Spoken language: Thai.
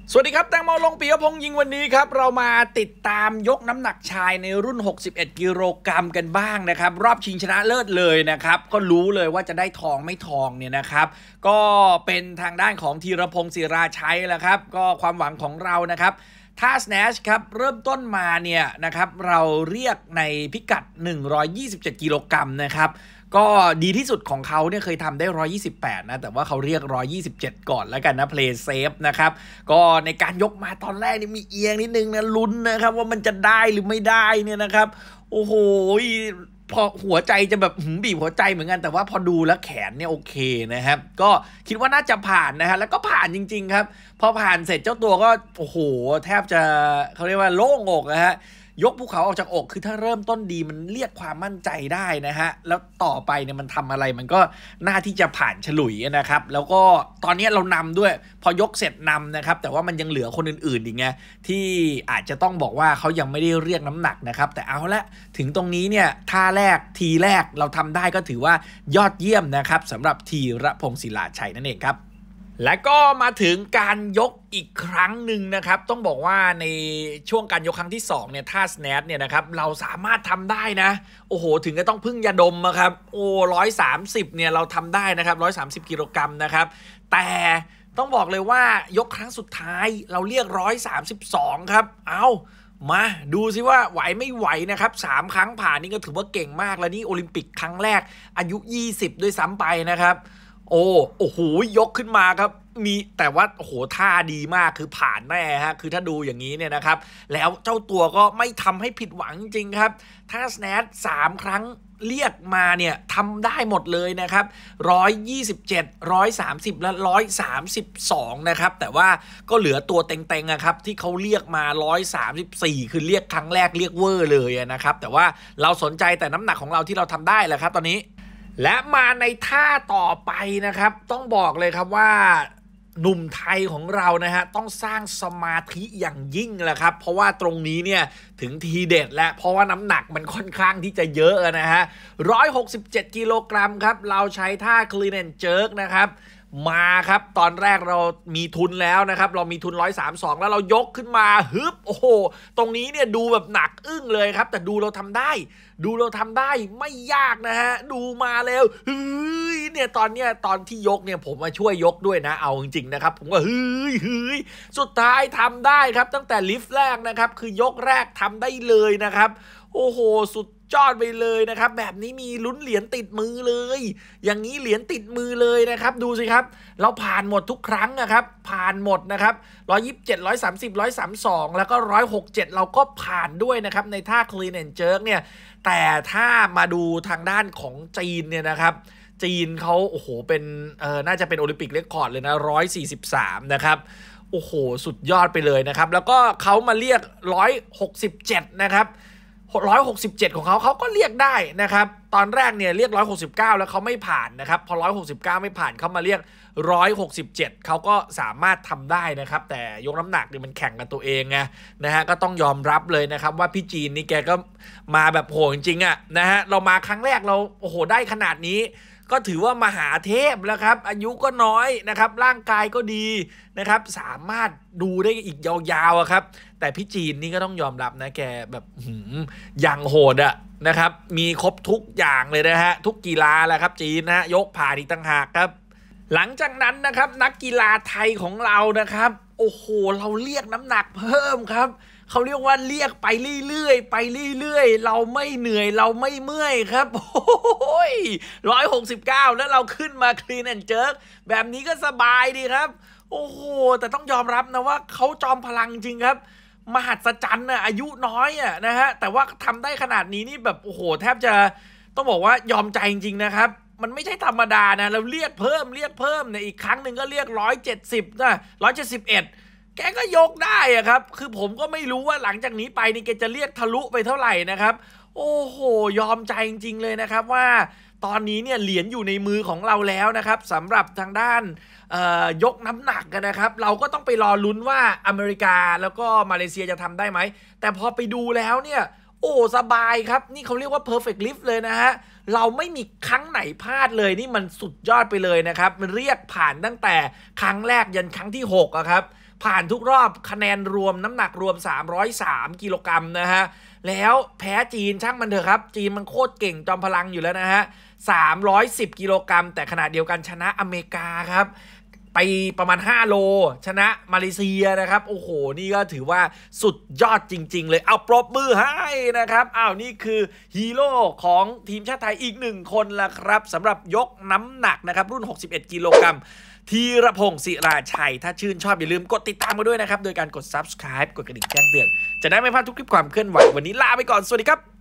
สวัสดีครับแตงโมลงปิยพงษ์ยิงวันนี้ครับเรามาติดตามยกน้ำหนักชายในรุ่น61กิโลกรัมกันบ้างนะครับรอบชิงชนะเลิศเลยนะครับก็รู้เลยว่าจะได้ทองไม่ทองเนี่ยนะครับก็เป็นทางด้านของธีรพงศ์ศิราชัยแหละครับก็ความหวังของเรานะครับท่า snatch ครับเริ่มต้นมาเนี่ยนะครับเราเรียกในพิกัด127กิโลกรัมนะครับก็ดีที่สุดของเขาเนี่ยเคยทำได้128นะแต่ว่าเขาเรียก127ก่อนแล้วกันนะ play safe นะครับก็ในการยกมาตอนแรกนี่มีเอียงนิดนึงนะลุ้นนะครับว่ามันจะได้หรือไม่ได้เนี่ยนะครับโอ้โหพอหัวใจจะแบบบีบหัวใจเหมือนกันแต่ว่าพอดูแล้วแขนเนี่ยโอเคนะครับก็คิดว่าน่าจะผ่านนะฮะแล้วก็ผ่านจริงๆครับพอผ่านเสร็จเจ้าตัวก็โอ้โหแทบจะเขาเรียกว่าโล่งอกนะฮะยกภูเขาออกจากอกคือถ้าเริ่มต้นดีมันเรียกความมั่นใจได้นะฮะแล้วต่อไปเนี่ยมันทำอะไรมันก็น่าที่จะผ่านฉลุยนะครับแล้วก็ตอนนี้เรานำด้วยพอยกเสร็จนำนะครับแต่ว่ามันยังเหลือคนอื่นๆอีกไงที่อาจจะต้องบอกว่าเขายังไม่ได้เรียกน้ำหนักนะครับแต่เอาละถึงตรงนี้เนี่ยท่าแรกทีแรกเราทำได้ก็ถือว่ายอดเยี่ยมนะครับสำหรับธีรพงศ์ศิลาชัยนั่นเองครับและก็มาถึงการยกอีกครั้งหนึ่งนะครับต้องบอกว่าในช่วงการยกครั้งที่2เนี่ยท่า snatch เนี่ยนะครับเราสามารถทำได้นะโอ้โหถึงก็ต้องพึ่งยาดมครับโอ้130เนี่ยเราทำได้นะครับ130กิโลกรัมนะครับแต่ต้องบอกเลยว่ายกครั้งสุดท้ายเราเรียก132ครับเอามาดูซิว่าไหวไม่ไหวนะครับ3ครั้งผ่านนี่ก็ถือว่าเก่งมากแล้วนี่โอลิมปิกครั้งแรกอายุ20ด้วยซ้ำไปนะครับโอ้โหยกขึ้นมาครับมีแต่ว่าโอ้โหท่าดีมากคือผ่านแน่ฮะคือถ้าดูอย่างนี้เนี่ยนะครับแล้วเจ้าตัวก็ไม่ทำให้ผิดหวังจริงครับท่า snatch 3ครั้งเรียกมาเนี่ยทำได้หมดเลยนะครับ127 130และ132นะครับแต่ว่าก็เหลือตัวเต็งๆครับที่เขาเรียกมา134คือเรียกครั้งแรกเรียกเวอร์เลยนะครับแต่ว่าเราสนใจแต่น้ำหนักของเราที่เราทำได้แหละครับตอนนี้และมาในท่าต่อไปนะครับต้องบอกเลยครับว่าหนุ่มไทยของเรานะฮะต้องสร้างสมาธิอย่างยิ่งแหละครับเพราะว่าตรงนี้เนี่ยถึงทีเด็ดแล้วเพราะว่าน้ำหนักมันค่อนข้างที่จะเยอะนะฮะ167กิโลกรัมครับเราใช้ท่า clean and jerk นะครับมาครับตอนแรกเรามีทุนแล้วนะครับเรามีทุน132แล้วเรายกขึ้นมาฮึบโอ้โหตรงนี้เนี่ยดูแบบหนักอึ้งเลยครับแต่ดูเราทำได้ไม่ยากนะฮะดูมาแล้วเฮ้ยเนี่ยตอนที่ยกเนี่ยผมมาช่วยยกด้วยนะเอาจริงๆนะครับผมก็เฮ้ยสุดท้ายทำได้ครับตั้งแต่ลิฟต์แรกนะครับคือยกแรกทำได้เลยนะครับโอ้โหสุดยอดไปเลยนะครับแบบนี้มีลุ้นเหรียญติดมือเลยอย่างนี้เหรียญติดมือเลยนะครับดูสิครับเราผ่านหมดทุกครั้งนะครับผ่านหมดนะครับ127 130 132แล้วก็167เราก็ผ่านด้วยนะครับในท่า clean and jerk เนี่ยแต่ถ้ามาดูทางด้านของจีนเนี่ยนะครับจีนเขาโอ้โหเป็นน่าจะเป็นโอลิมปิกเรคคอร์ดเลยนะ143นะครับโอ้โหสุดยอดไปเลยนะครับแล้วก็เขามาเรียก167นะครับ167ของเขาก็เรียกได้นะครับตอนแรกเนี่ยเรียก169แล้วเขาไม่ผ่านนะครับพอ169ไม่ผ่านเขามาเรียก167เขาก็สามารถทำได้นะครับแต่ยกน้ำหนักเนี่ยมันแข่งกับตัวเองไงนะฮะก็ต้องยอมรับเลยนะครับว่าพี่จีนนี่แกก็มาแบบโหจริงๆอ่ะนะฮะเรามาครั้งแรกเราโอ้โหได้ขนาดนี้ก็ถือว่ามหาเทพแล้วครับอายุก็น้อยนะครับร่างกายก็ดีนะครับสามารถดูได้อีกยาวๆครับแต่พี่จีนนี่ก็ต้องยอมรับนะแกแบบอย่างโหดอะนะครับมีครบทุกอย่างเลยนะฮะทุกกีฬาแหละครับจีนนะยกผ่านอีกต่างหากครับหลังจากนั้นนะครับนักกีฬาไทยของเรานะครับโอ้โหเราเรียกน้ำหนักเพิ่มครับเขาเรียกว่าเรียกไปเรื่อยๆเราไม่เหนื่อยเราไม่เมื่อยครับโอ้ย169แล้วเราขึ้นมา clean and jerk แบบนี้ก็สบายดีครับโอ้โหแต่ต้องยอมรับนะว่าเขาจอมพลังจริงครับมหัศจรรย์อายุน้อยนะฮะแต่ว่าทำได้ขนาดนี้นี่แบบโอ้โหแทบจะต้องบอกว่ายอมใจจริงๆนะครับมันไม่ใช่ธรรมดานะเราเรียกเพิ่มเนี่ยอีกครั้งหนึ่งก็เรียก170นะ171แกก็ยกได้ครับคือผมก็ไม่รู้ว่าหลังจากนี้ไปนี่แกจะเรียกทะลุไปเท่าไหร่นะครับโอ้โหยอมใจจริงๆเลยนะครับว่าตอนนี้เนี่ยเหรียญอยู่ในมือของเราแล้วนะครับสำหรับทางด้านยกน้ำหนักกันนะครับเราก็ต้องไปรอลุ้นว่าอเมริกาแล้วก็มาเลเซียจะทำได้ไหมแต่พอไปดูแล้วเนี่ยโอ้สบายครับนี่เขาเรียกว่า perfect lift เลยนะฮะเราไม่มีครั้งไหนพลาดเลยนี่มันสุดยอดไปเลยนะครับเรียกผ่านตั้งแต่ครั้งแรกยันครั้งที่6ครับผ่านทุกรอบคะแนนรวมน้ำหนักรวม303กิโลกรัมนะฮะแล้วแพ้จีนช่างมันเถอะครับจีนมันโคตรเก่งจอมพลังอยู่แล้วนะฮะ310กิโลกรัมแต่ขณะเดียวกันชนะอเมริกาครับไปประมาณ5โลชนะมาเลเซียนะครับโอ้โหนี่ก็ถือว่าสุดยอดจริงๆเลยเอาปรบมือให้นะครับนี่คือฮีโร่ของทีมชาติไทยอีก1คนละครับสำหรับยกน้ำหนักนะครับรุ่น61กิโลกรัมธีรพงศ์ศิราชัยถ้าชื่นชอบอย่าลืมกดติดตามมาด้วยนะครับโดยการกด Subscribe กดกระดิ่งแจ้งเตือนจะได้ไม่พลาดทุกคลิปความเคลื่อนไหววันนี้ลาไปก่อนสวัสดีครับ